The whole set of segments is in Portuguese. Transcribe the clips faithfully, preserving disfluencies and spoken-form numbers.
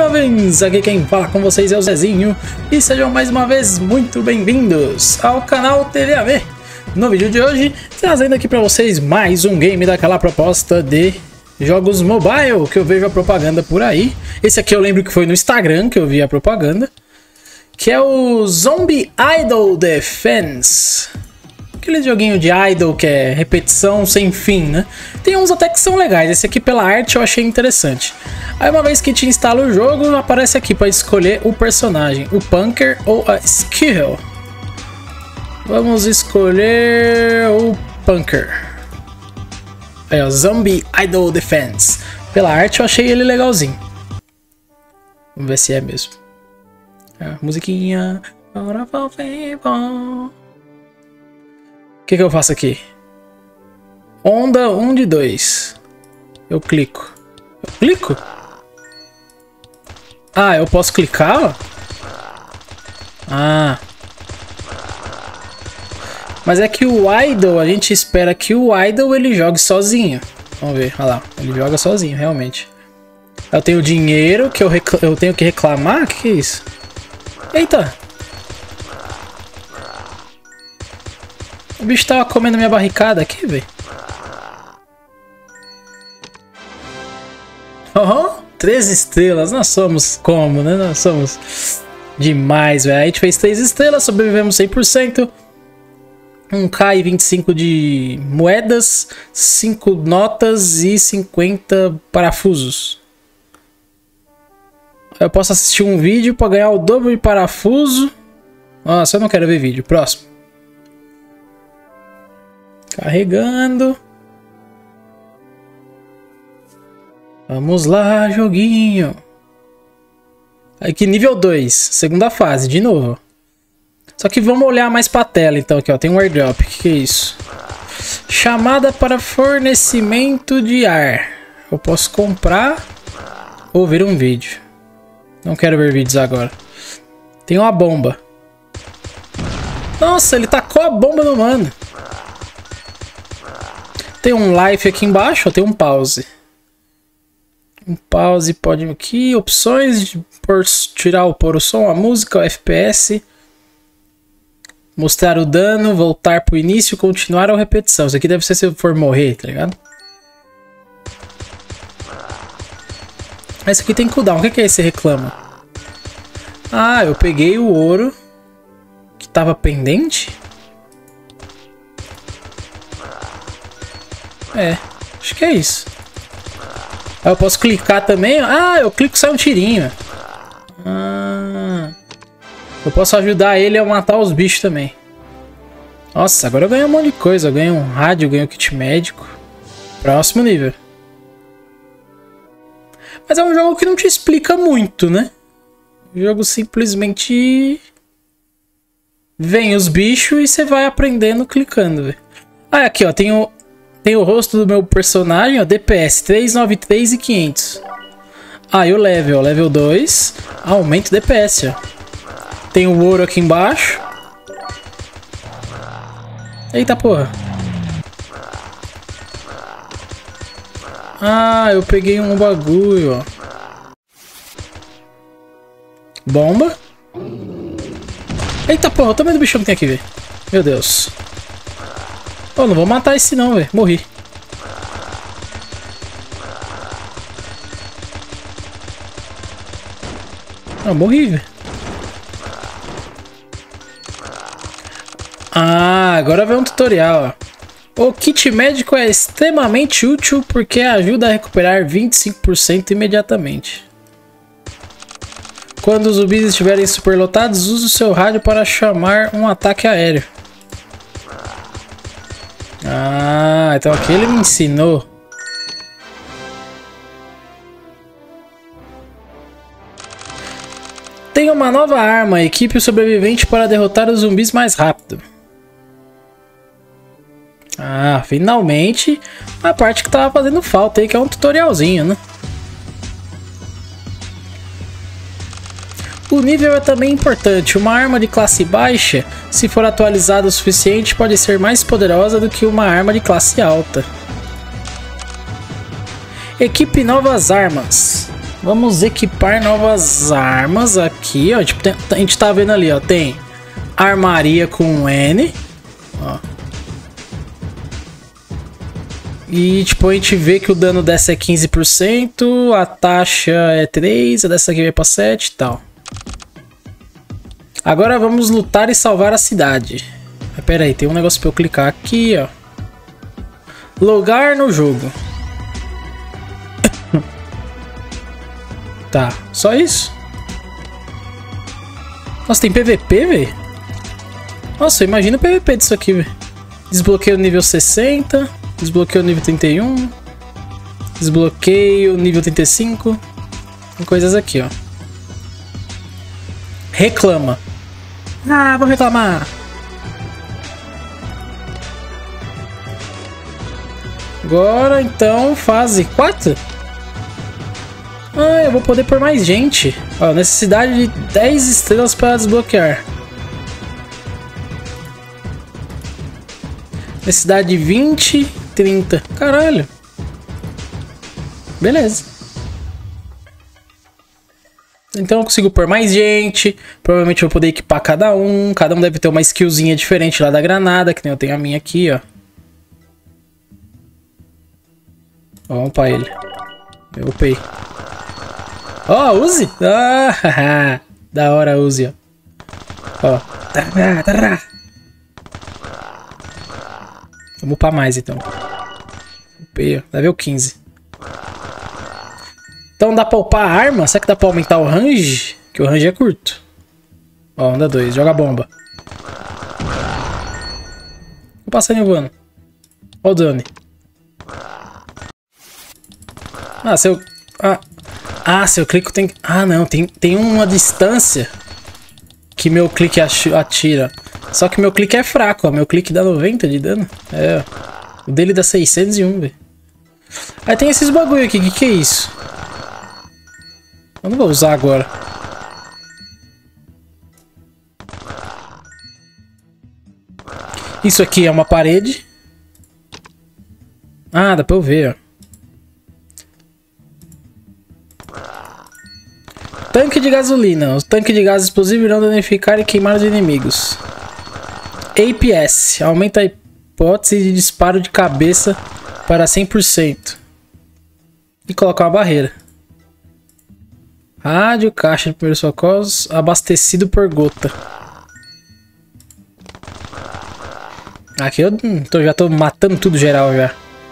jovens! Aqui quem fala com vocês é o Zezinho e sejam mais uma vez muito bem-vindos ao canal T V A V. No vídeo de hoje, trazendo aqui pra vocês mais um game daquela proposta de jogos mobile que eu vejo a propaganda por aí. Esse aqui eu lembro que foi no Instagram que eu vi a propaganda, que é o Zombie Idle Defense. Aquele joguinho de idle que é repetição sem fim, né? Tem uns até que são legais. Esse aqui pela arte eu achei interessante. Aí uma vez que te instala o jogo, aparece aqui para escolher o personagem, o Punker ou a Skill. Vamos escolher o Punker. Aí ó, Zombie Idle Defense. Pela arte eu achei ele legalzinho. Vamos ver se é mesmo. É, musiquinha. O que que eu faço aqui? Onda um de dois. Eu clico. Eu clico? Ah, eu posso clicar? Ó? Ah. Mas é que o idle, a gente espera que o idle ele jogue sozinho. Vamos ver, olha lá. Ele joga sozinho, realmente. Eu tenho dinheiro que eu, eu tenho que reclamar? O que que é isso? Eita! O bicho tava comendo minha barricada aqui, velho. Oh, três estrelas. Nós somos como, né? Nós somos demais, velho. A gente fez três estrelas, sobrevivemos cem por cento. um K e vinte e cinco de moedas, cinco notas e cinquenta parafusos. Eu posso assistir um vídeo para ganhar o dobro de parafuso. Nossa, eu não quero ver vídeo. Próximo. Carregando. Vamos lá, joguinho. Aqui, nível dois. Segunda fase, de novo. Só que vamos olhar mais pra tela, então. Aqui, ó. Tem um airdrop. O que, que é isso? Chamada para fornecimento de ar. Eu posso comprar ou ver um vídeo. Não quero ver vídeos agora. Tem uma bomba. Nossa, ele tacou a bomba no mano. Tem um life aqui embaixo, ó, tem um pause. Um pause pode aqui, opções de por, tirar ou pôr o som, a música, o F P S. Mostrar o dano, voltar pro início, continuar ou repetição. Isso aqui deve ser se eu for morrer, tá ligado? Esse aqui tem cooldown, o que que é esse reclama? Ah, eu peguei o ouro que tava pendente. É, acho que é isso. Aí eu posso clicar também. Ah, eu clico e sai um tirinho. Ah, eu posso ajudar ele a matar os bichos também. Nossa, agora eu ganhei um monte de coisa. Eu ganhei um rádio, eu ganhei um kit médico. Próximo nível. Mas é um jogo que não te explica muito, né? O jogo simplesmente vem os bichos e você vai aprendendo clicando, velho. Ah, aqui ó, tem o... Tem o rosto do meu personagem, ó, D P S trezentos e noventa e três e quinhentos. Ah, e o level, level dois, aumenta o D P S, ó. Tem o ouro aqui embaixo. Eita porra. Ah, eu peguei um bagulho, ó. Bomba. Eita porra, o tamanho do bichão que tem aqui, velho. Meu Deus. Oh, não vou matar esse não, velho. Morri. Ah, morri, velho. Ah, agora vem um tutorial, ó. O kit médico é extremamente útil porque ajuda a recuperar vinte e cinco por cento imediatamente. Quando os zumbis estiverem superlotados, use o seu rádio para chamar um ataque aéreo. Ah, então aqui ele me ensinou. Tem uma nova arma, equipe o sobrevivente para derrotar os zumbis mais rápido. Ah, finalmente a parte que tava fazendo falta aí, que é um tutorialzinho, né? O nível é também importante. Uma arma de classe baixa, se for atualizada o suficiente, pode ser mais poderosa do que uma arma de classe alta. Equipe novas armas. Vamos equipar novas armas aqui, ó. Tipo, tem, a gente tá vendo ali, ó. Tem armaria com N. Ó. E, tipo, a gente vê que o dano dessa é quinze por cento. A taxa é três. A dessa aqui vai pra sete e tal. Agora vamos lutar e salvar a cidade. Mas, pera aí, tem um negócio pra eu clicar aqui, ó. Logar no jogo. Tá, só isso? Nossa, tem P V P, velho? Nossa, imagina o P V P disso aqui, velho. Desbloqueio nível sessenta. Desbloqueio nível trinta e um. Desbloqueio nível trinta e cinco. Tem coisas aqui, ó. Reclama. Ah, vou reclamar. Agora, então, fase quatro. Ah, eu vou poder pôr mais gente. Ó, necessidade de dez estrelas para desbloquear. Necessidade de vinte, trinta. Caralho. Beleza. Então eu consigo pôr mais gente. Provavelmente eu vou poder equipar cada um. Cada um deve ter uma skillzinha diferente lá da granada, que nem eu tenho a minha aqui, ó. Vamos pra ele. Eu upei. Ó, oh, use! Ah, da hora, use, ó. Ó. Vamos upar mais, então. Upei, ó. Level quinze. Então dá pra upar a arma? Será que dá pra aumentar o range? Que o range é curto. Ó, onda dois. Joga a bomba. O passarinho voando. Ó o dano. Ah, se eu... Ah... Ah, se eu clico tem... Ah, não. Tem, tem uma distância que meu clique atira. Só que meu clique é fraco, ó. Meu clique dá noventa de dano. É, ó. O dele dá seiscentos e um, velho. Aí tem esses bagulho aqui. O que, que é isso? Eu não vou usar agora. Isso aqui é uma parede. Ah, dá pra eu ver, ó. Tanque de gasolina. Os tanques de gás explosivo irão danificar e queimar os inimigos. A P S. Aumenta a hipótese de disparo de cabeça para cem por cento. E colocar uma barreira. Rádio, caixa de primeiros socorros, abastecido por gota. Aqui eu tô, já tô matando tudo geral já.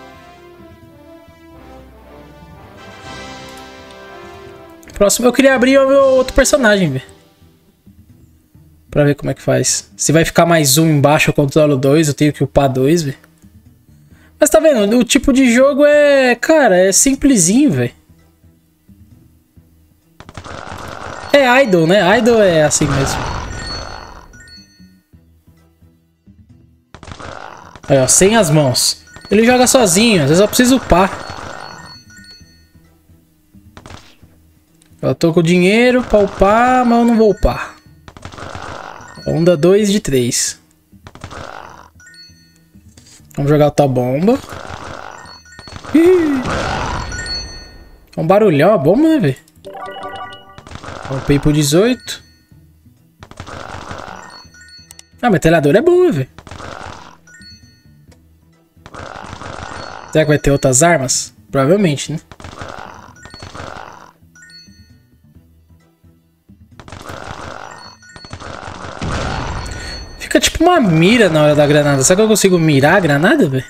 Próximo, eu queria abrir o meu outro personagem, velho. Pra ver como é que faz. Se vai ficar mais um embaixo, eu controlo dois, eu tenho que upar dois, velho. Mas tá vendo, o tipo de jogo é... Cara, é simplesinho, velho. É idle, né? Idle é assim mesmo. Aí, ó, sem as mãos. Ele joga sozinho, às vezes eu preciso upar. Eu tô com dinheiro pra upar, mas eu não vou upar. Onda dois de três. Vamos jogar outra bomba. Ih. É um barulhão a bomba, né, velho? Upei por dezoito. Ah, a metralhadora é boa, velho. Será que vai ter outras armas? Provavelmente, né? Fica tipo uma mira na hora da granada. Será que eu consigo mirar a granada, velho?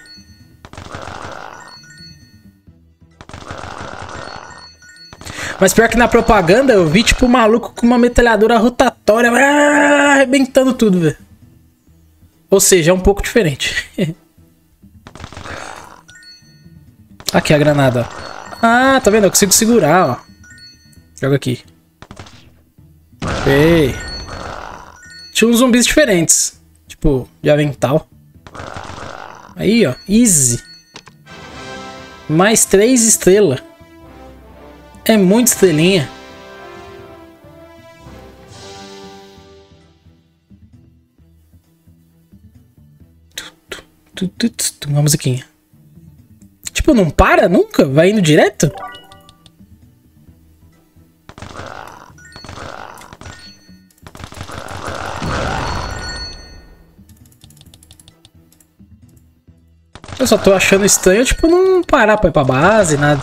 Mas pior que na propaganda eu vi tipo um maluco com uma metralhadora rotatória ah, arrebentando tudo, velho. Ou seja, é um pouco diferente. Aqui a granada, ó. Ah, tá vendo? Eu consigo segurar, ó. Joga aqui. Ei. Tinha uns zumbis diferentes. Tipo, de avental. Aí, ó. Easy. Mais três estrelas. É muito estrelinha. Uma musiquinha. Tipo, não para nunca? Vai indo direto? Eu só tô achando estranho, tipo, não parar pra ir pra base, nada.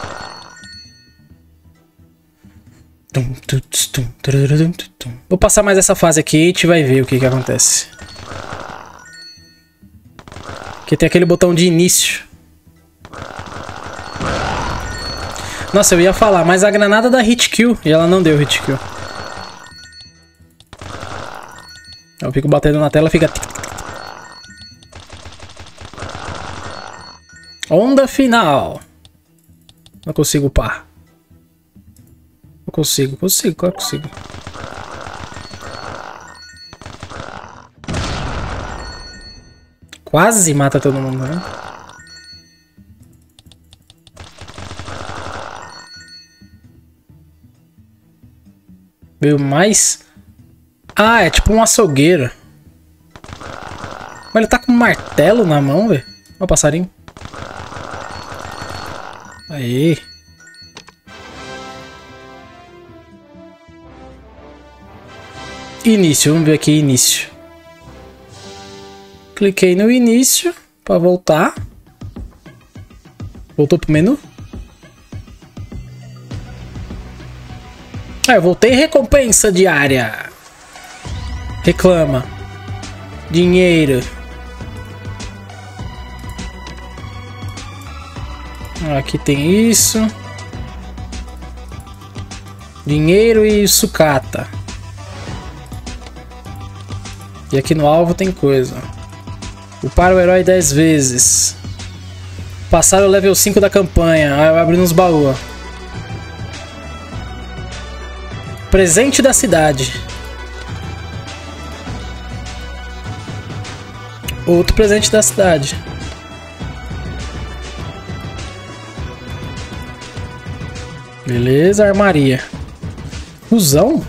Vou passar mais essa fase aqui e a gente vai ver o que que acontece. Aqui tem aquele botão de início. Nossa, eu ia falar, mas a granada dá hit kill e ela não deu hit kill. Eu fico batendo na tela, fica... Onda final. Não consigo upar. Não consigo, consigo, claro que consigo. Quase mata todo mundo, né? Veio mais... Ah, é tipo um açougueiro. Mas ele tá com um martelo na mão, velho. Olha o passarinho. Aí. Início, vamos ver aqui início. Cliquei no início para voltar. Voltou pro menu. Ah, eu voltei. Recompensa diária. Reclama. Dinheiro. Aqui tem isso. Dinheiro e sucata. E aqui no alvo tem coisa. Upar o herói dez vezes. Passar o level cinco da campanha. Ah, vai abrir nos baús. Presente da cidade. Outro presente da cidade. Beleza, armaria. Fusão?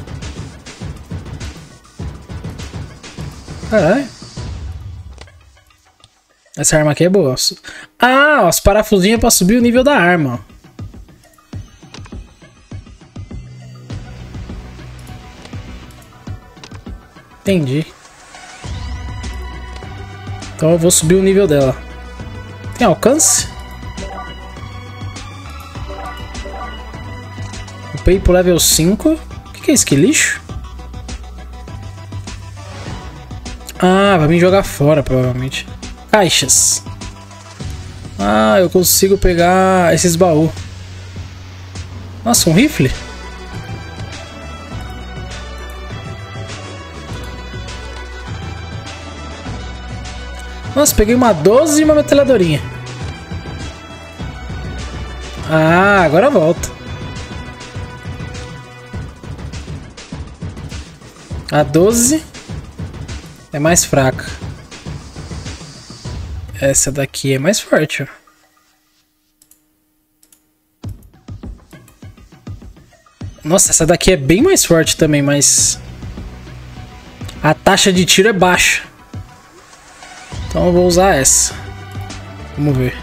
Caralho. Essa arma aqui é boa. Ah, os parafusinhos pra subir o nível da arma. Entendi. Então eu vou subir o nível dela. Tem alcance? Upei pro level cinco. O que, que é isso? Que lixo? Ah, vai me jogar fora, provavelmente. Caixas. Ah, eu consigo pegar esses baús. Nossa, um rifle? Nossa, peguei uma doze e uma metralhadorinha. Ah, agora volta. A doze é mais fraca. Essa daqui é mais forte, ó. Nossa, essa daqui é bem mais forte também, mas a taxa de tiro é baixa. Então eu vou usar essa. Vamos ver.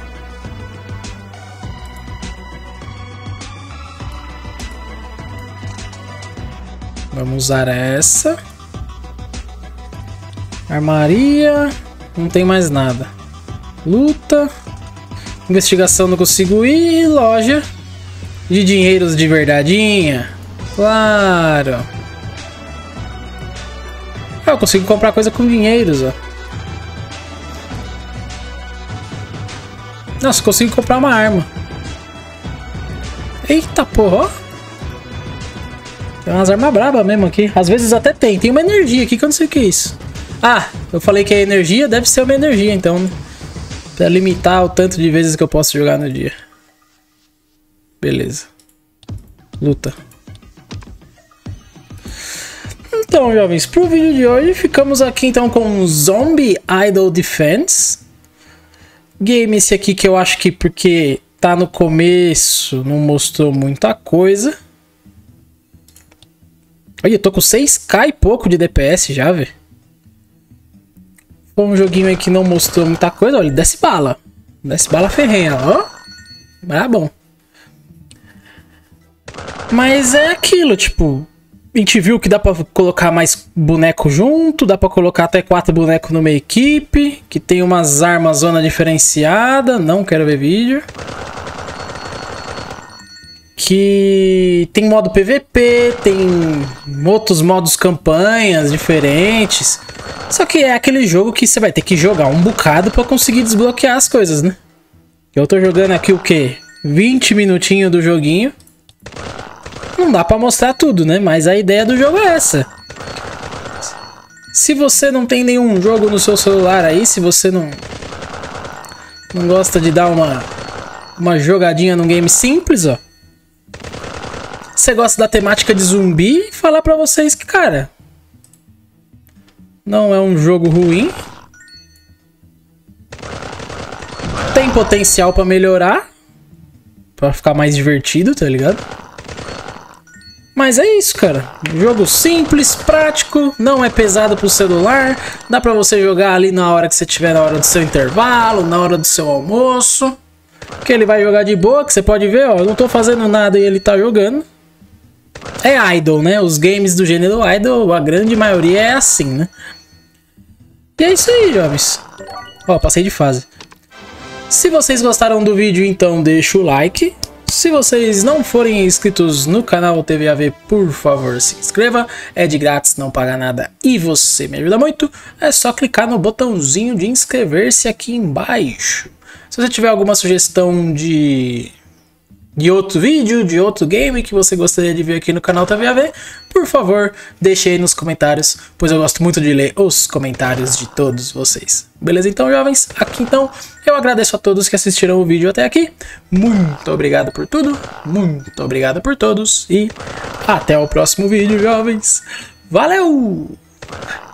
Vamos usar essa. Armaria. Não tem mais nada. Luta. Investigação não consigo ir. Loja de dinheiros de verdadeinha. Claro. Ah, eu consigo comprar coisa com dinheiros, ó. Nossa, consigo comprar uma arma. Eita porra, ó. Tem umas armas brabas mesmo aqui. Às vezes até tem. Tem uma energia aqui que eu não sei o que é isso. Ah, eu falei que é energia. Deve ser uma energia, então. Né? Pra limitar o tanto de vezes que eu posso jogar no dia. Beleza. Luta. Então, jovens, pro vídeo de hoje ficamos aqui então com Zombie Idol Defense. Game esse aqui que eu acho que porque tá no começo não mostrou muita coisa. Olha, eu tô com seis K e pouco de D P S já, velho. Foi um joguinho aí que não mostrou muita coisa. Olha, desce bala. Desce bala ferrenha, ó. Ah, bom. Mas é aquilo, tipo... A gente viu que dá pra colocar mais boneco junto, dá pra colocar até quatro bonecos numa equipe, que tem umas armas zona diferenciada, não quero ver vídeo. Que tem modo P V P, tem outros modos campanhas diferentes. Só que é aquele jogo que você vai ter que jogar um bocado pra conseguir desbloquear as coisas, né? Eu tô jogando aqui o quê? vinte minutinhos do joguinho. Não dá pra mostrar tudo, né? Mas a ideia do jogo é essa. Se você não tem nenhum jogo no seu celular aí, se você não não gosta de dar uma uma jogadinha num game simples, ó. Você gosta da temática de zumbi, falar pra vocês que, cara, não é um jogo ruim. Tem potencial pra melhorar, pra ficar mais divertido, tá ligado? Mas é isso, cara. Jogo simples, prático, não é pesado pro celular. Dá pra você jogar ali na hora que você tiver, na hora do seu intervalo, na hora do seu almoço. Que ele vai jogar de boa, que você pode ver, ó. Eu não tô fazendo nada e ele tá jogando. É idle, né? Os games do gênero idle, a grande maioria é assim, né? E é isso aí, jovens. Ó, passei de fase. Se vocês gostaram do vídeo, então deixa o like. Se vocês não forem inscritos no canal T V A V, por favor, se inscreva. É de grátis, não paga nada e você me ajuda muito. É só clicar no botãozinho de inscrever-se aqui embaixo. Se você tiver alguma sugestão de... de outro vídeo, de outro game que você gostaria de ver aqui no canal T V A V, por favor, deixe aí nos comentários, pois eu gosto muito de ler os comentários de todos vocês. Beleza então, jovens? Aqui então, eu agradeço a todos que assistiram o vídeo até aqui. Muito obrigado por tudo, muito obrigado por todos e até o próximo vídeo, jovens. Valeu!